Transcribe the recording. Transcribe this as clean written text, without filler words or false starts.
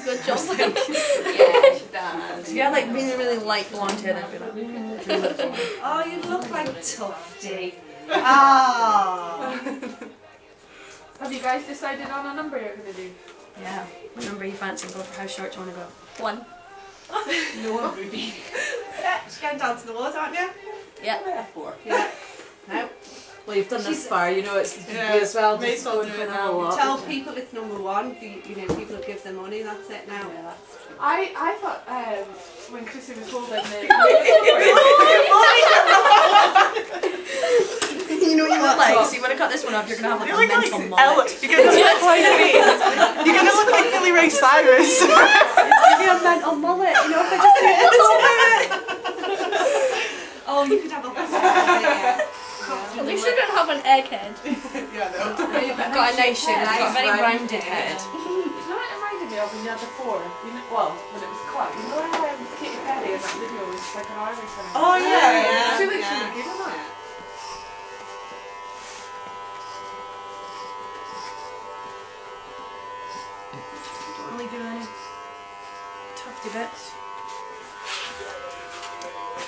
a good job. Yeah, she does. If you had like really, really light blonde hair, then it'd be like, oh, you look like Tufty. Ah. Have you guys decided on a number you're going to do? yeah. What number are you fancying? Go for how short do you want to go? 1. No, Ruby. Yeah, she's going to dance in the water, aren't you? Yeah. Yeah, 4. Yeah. No. Well, you've done this far, you know it's Yeah, as well. may as well Just do going it for now. a lot. Tell people it's number 1. You know, people give them money. That's it now. Yeah, that's true. I thought when Chrissy was holding the You know what you want like? So you want to cut this one off, you're going to have like a mental mullet. You're going to look like me. You're going to look like Billy Ray Cyrus. It's going to be a mental mullet, you know, if I just do it. Oh, you could have a yeah. At least you don't have an egghead. Yeah, no. You've got a nice shape, you've got a very rounded head. You know what it reminded me of when you had the 4? You know, well, when it was cut. You know how Katy Perry in that video was like an army thing? Oh, yeah. She looks really good in that. Don't leave you any tufty bits.